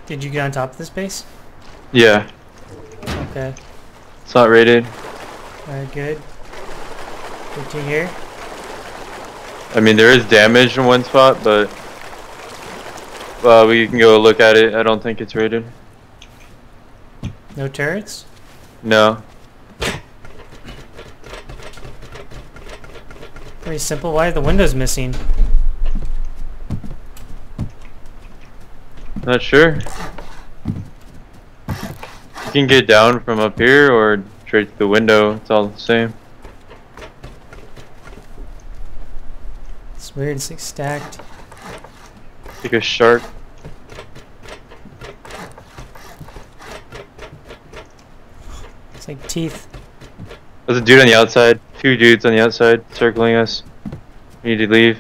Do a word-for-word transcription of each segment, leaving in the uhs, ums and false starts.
Did you get on top of this base? Yeah. Okay. It's not rated. Alright, good. Good to hear. I mean, there is damage in one spot, but uh, we can go look at it. I don't think it's rated. No turrets? No. Pretty simple. Why are the windows missing? Not sure. You can get down from up here or straight to the window. It's all the same. It's weird. It's like stacked. Like a shark. It's like teeth. There's a dude on the outside. Two dudes on the outside circling us. We need to leave.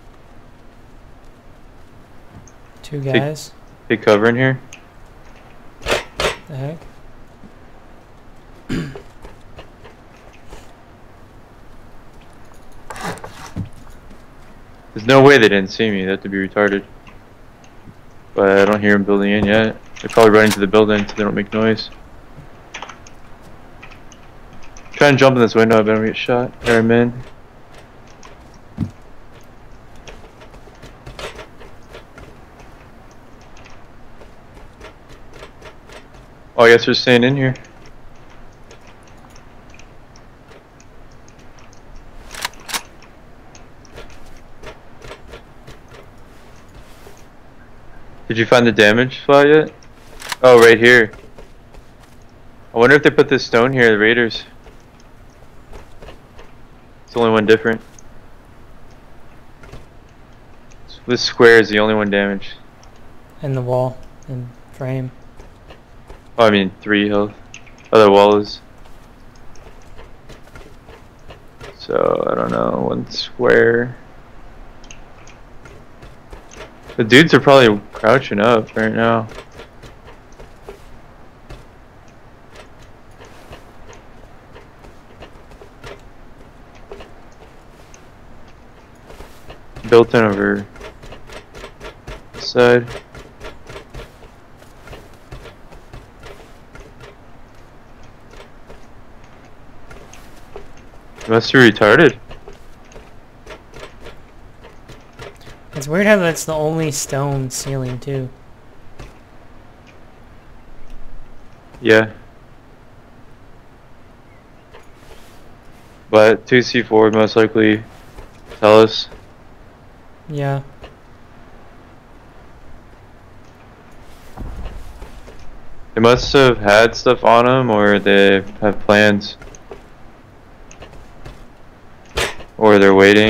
Two guys. Take, take cover in here. The heck? There's no way they didn't see me. They have to be retarded. But I don't hear them building in yet. They're probably running to the building so they don't make noise. Try and jump in this window, I better get shot. There I'm in. Oh, I guess they're staying in here. Did you find the damage fly yet? Oh, right here. I wonder if they put this stone here, the raiders. It's the only one different. This square is the only one damaged. And the wall and frame. Oh, I mean three health. Other wall is. So I don't know. One square. The dudes are probably crouching up right now. Built in over this side. Must be retarded. It's weird how that's the only stone ceiling too. Yeah. But two C four would most likely tell us. Yeah. They must have had stuff on them, or they have plans. Or they're waiting.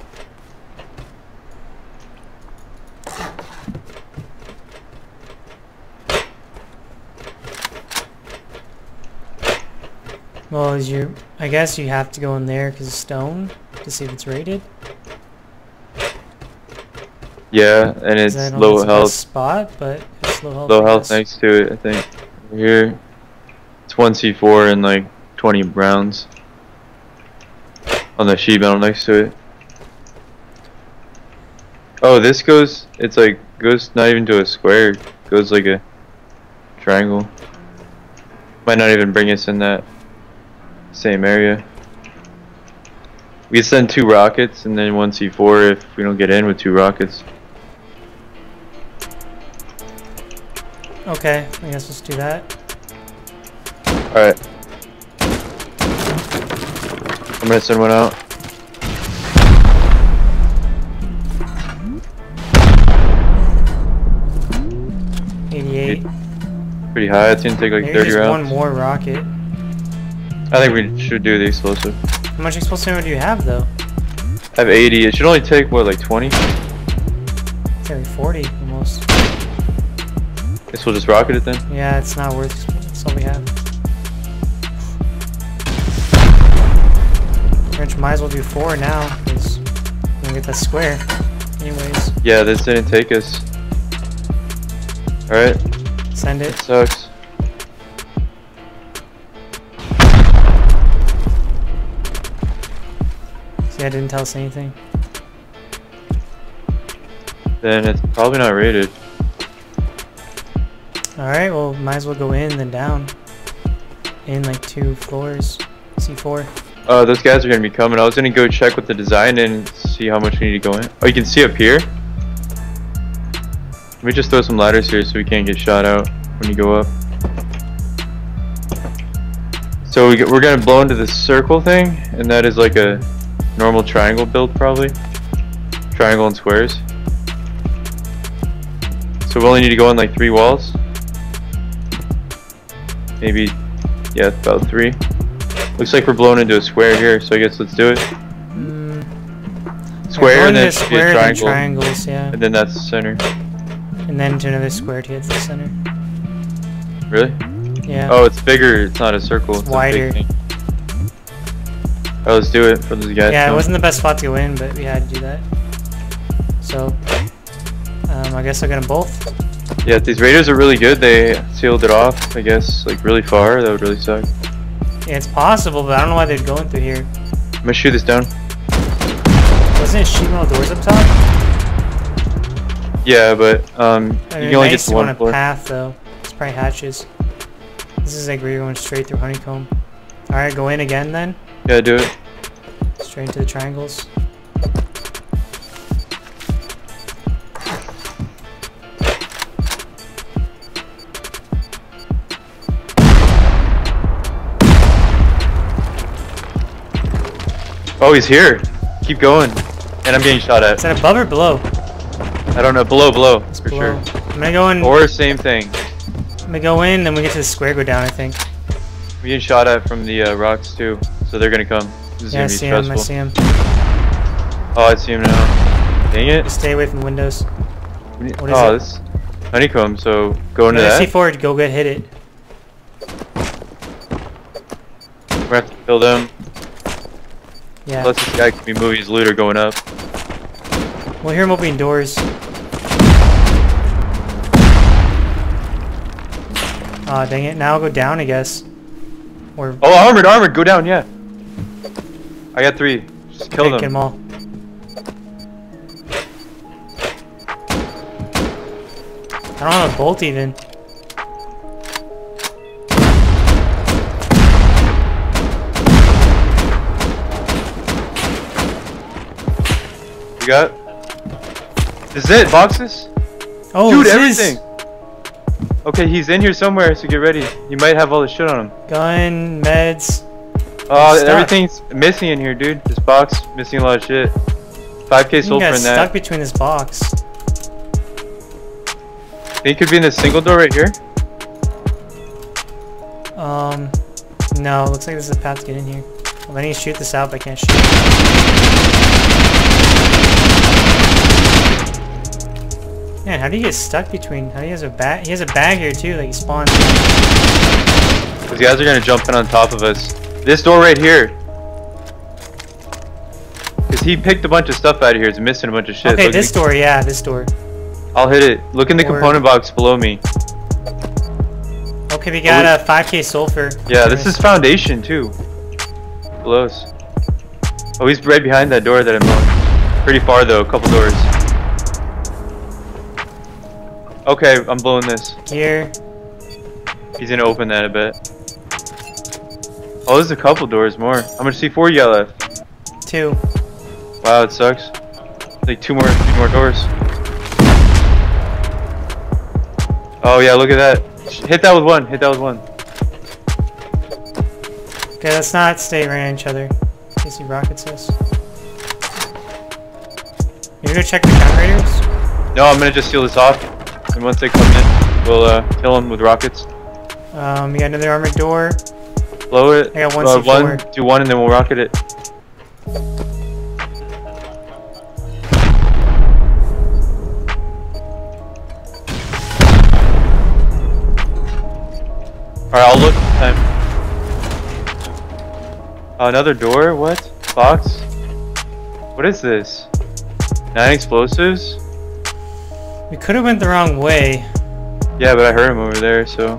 Well, is your I guess you have to go in there because of stone to see if it's rated. Yeah, and it's I don't low know if it's the health. best spot, but it's low health. Low I health guess. next to it, I think. Over here. It's one C four and like twenty rounds. On the sheet metal next to it. Oh, this goes, it's like, goes not even to a square. It goes like a triangle. Might not even bring us in that same area. We send two rockets and then one C four if we don't get in with two rockets. Okay, I guess let's do that. Alright. I'm gonna send one out. eighty-eight. Pretty high, it's gonna take like Maybe thirty just rounds. one more rocket. I think we should do the explosive. How much explosive ammo do you have though? I have eighty, it should only take what, like twenty? It's like forty almost. Guess we'll just rocket it then. Yeah, it's not worth it. That's all we have. Which might as well do four now, because we're gonna get that square. Anyways. Yeah, this didn't take us. Alright. Send it. It sucks. See, I didn't tell us anything. Then it's probably not rated. Alright, well, might as well go in and then down. In like two floors. C four. Uh, those guys are gonna be coming. I was gonna go check with the design and see how much we need to go in. Oh, you can see up here? Let me just throw some ladders here so we can't get shot out when you go up. So we get, we're gonna blow into this circle thing, and that is like a normal triangle build probably. Triangle and squares. So we only need to go in like three walls. Maybe, yeah, about three. Looks like we're blowing into a square here, so I guess let's do it. Mm. Square and then square a triangle. triangles, yeah. And then that's the center. And then to another square to get to the center. Really? Yeah. Oh, it's bigger. It's not a circle. It's, it's wider. A big thing. Alright, let's do it for those guys. Yeah, now. it wasn't the best spot to go in, but we had to do that. So, um, I guess I'll get them both. Yeah, these raiders are really good. They sealed it off, I guess, like really far. That would really suck. Yeah, it's possible, but I don't know why they're going through here. I'm gonna shoot this down. Wasn't it shooting all the doors up top? Yeah, but um, I you mean, can only nice get to to one on a floor. path though. It's probably hatches. This is like where you're going straight through honeycomb. All right, go in again then. Yeah, do it. Straight into the triangles. Oh, he's here. Keep going. And I'm getting shot at. Is that above or below? I don't know. Below, below, It's for below. sure. I'm gonna go in. Or same thing. I'm gonna go in, then we get to the square, go down. I think. I'm getting shot at from the uh, rocks too, so they're gonna come. This is Yeah, I gonna be see him. stressful. I see him. Oh, I see him now. Dang it. Just stay away from the windows. What is oh, it? this honeycomb. So go into Yeah, that. C four, go get hit it. We have to kill them. Yeah. Unless this guy could be moving his loot or going up. We'll hear him opening doors. Aw, oh, dang it. Now I'll go down, I guess. Or Oh, armored, armored. Go down, yeah. I got three. Just kill okay, them. Get them all. I don't have a bolt even. You got? This is it, boxes? Oh, Dude, this everything! is Okay, he's in here somewhere, so get ready. You might have all the shit on him. gun, meds. Oh, Stuck. everything's missing in here, dude. This box, missing a lot of shit. five K You sulfur got in stuck that. between this box. Think it could be in this single door right here? Um, no, looks like this is a path to get in here. Well, I need to shoot this out, but I can't shoot it. Man, how do you get stuck between? How do you have a bag? He has a bag here too, like he spawned. These guys are gonna jump in on top of us. This door right here. Cause he picked a bunch of stuff out of here. It's missing a bunch of shit. Okay, Look, this door, yeah, this door. I'll hit it. Look in the Or- component box below me. Okay, we got a five K sulfur. Yeah, this is foundation too. Below us. Oh, he's right behind that door that I'm on. Pretty far though, a couple doors. Okay, I'm blowing this. Here. He's gonna open that, I bet. Oh, there's a couple doors more. How much C four you got left? Two. Wow, it sucks. Like two more, two more doors. Oh yeah, look at that. Hit that with one. Hit that with one. Okay, let's not stay right on each other. In case he rockets us. You gonna check the gun raiders? No, I'm gonna just seal this off. And once they come in, we'll uh, kill them with rockets. Um, we got another armored door. Blow it. I got one uh, C four. one, do one, and then we'll rocket it. Alright, I'll look this time. Oh, another door? What? Box? What is this? Nine explosives? We could have went the wrong way. Yeah, but I heard him over there, so...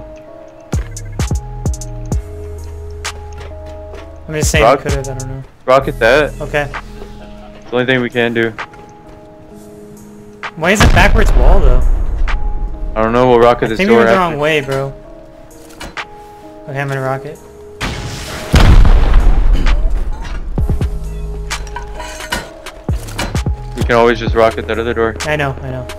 I'm just saying Rock- we could have, I don't know. Rocket that. Okay. It's the only thing we can do. Why is it backwards wall though? I don't know. We'll rocket I this think we door went the after. wrong way, bro. Okay, I'm gonna rocket. We can always just rocket that other door. I know, I know.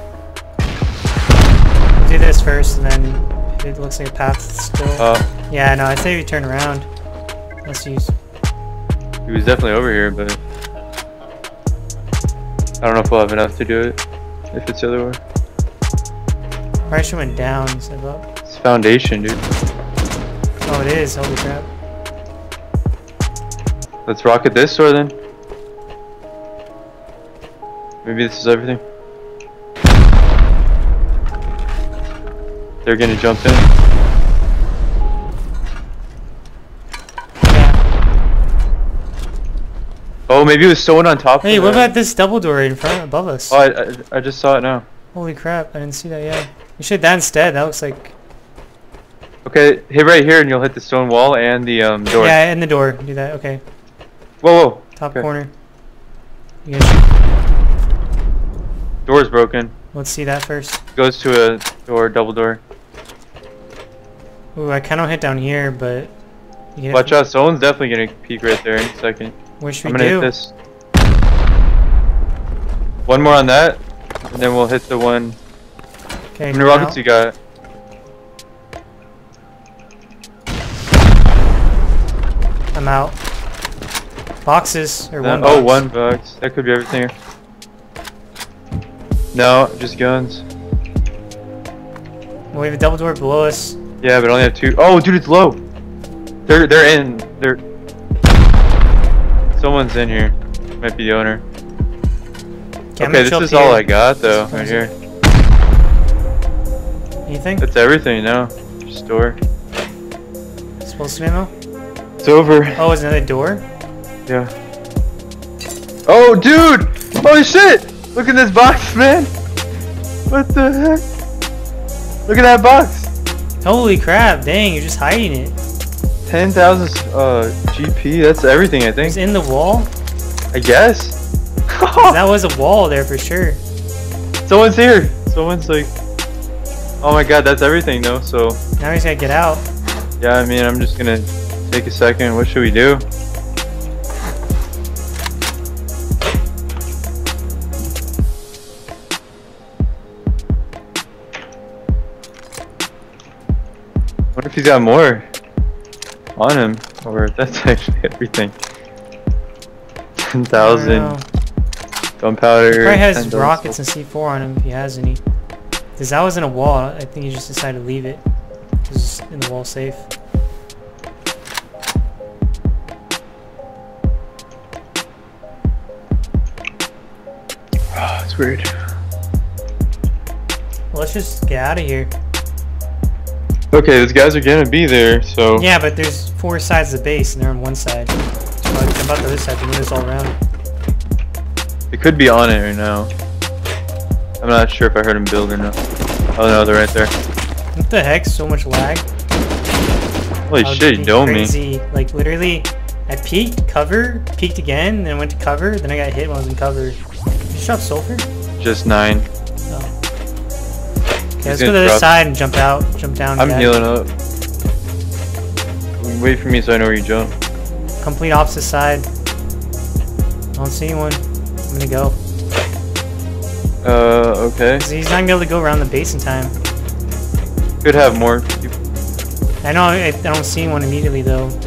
Do this first, and then it looks like a path still. Uh, Yeah, no, I'd say we turn around. Let's use. he was definitely over here, but I don't know if we'll have enough to do it. If it's the other way. Probably should went down instead of up. It's foundation, dude. Oh, it is. Holy crap. Let's rocket this door then. Maybe this is everything. They're gonna jump in. Yeah. Oh, maybe it was someone on top. Hey, of what that. about this double door in front above us? Oh, I, I, I just saw it now. Holy crap! I didn't see that yet. We should that instead. That looks like. Okay, hit right here and you'll hit the stone wall and the um, door. Yeah, in the door. Do that. Okay. Whoa, whoa. Top Okay. corner. You guys should, Door's broken. let's see that first. Goes to a door, double door. Ooh, I kind of hit down here, but. You get it Watch from- out, someone's definitely gonna peek right there in a second. What should I'm we gonna do? hit this. One more on that, and then we'll hit the one. Okay. How many rockets you got? I'm out. Boxes or Uh, one. oh, box. one box. That could be everything. No, just guns. Well, we have a double door below us. Yeah, but I only have two. Oh, dude, it's low. They're they're in. They're. Someone's in here. Might be the owner. Okay, I'm Okay, gonna this chill up is all here. I got though, This right is- here. Anything? That's everything now. Store. Supposed to be ammo? It's over. Oh, is another door? Yeah. Oh, dude! Holy shit! Look at this box, man! What the heck? Look at that box! Holy crap! Dang, you're just hiding it. ten thousand uh, G P, that's everything, I think. It's in the wall? I guess? 'Cause that was a wall there for sure. Someone's here! Someone's like... Oh my god, that's everything though, so... Now we just gotta get out. Yeah, I mean, I'm just gonna take a second. What should we do? What if he's got more on him? Or if that's actually everything. ten thousand gunpowder. He probably has ten thousand rockets and C four on him if he has any. Because that was in a wall. I think he just decided to leave it. It was in the wall safe. Oh, it's weird. Well, let's just get out of here. Okay, those guys are gonna be there, so... Yeah, but there's four sides of the base and they're on one side. So I can jump out the other side to move this all around. It could be on it right now. I'm not sure if I heard him build or not. Oh no, they're right there. What the heck? So much lag? Holy That would shit, be you domed me. crazy. Like literally, I peeked, cover, peeked again, then went to cover, then I got hit when I was in cover. Did you drop sulfur? Just nine. Oh. Okay, let's gonna go to the other drop- side and jump out, jump down. I'm get healing up. Wait for me so I know where you jump. Complete opposite side. I don't see anyone. I'm gonna go. Uh, okay. 'Cause he's not gonna be able to go around the base in time. Could have more people. I know I, I don't see one immediately though.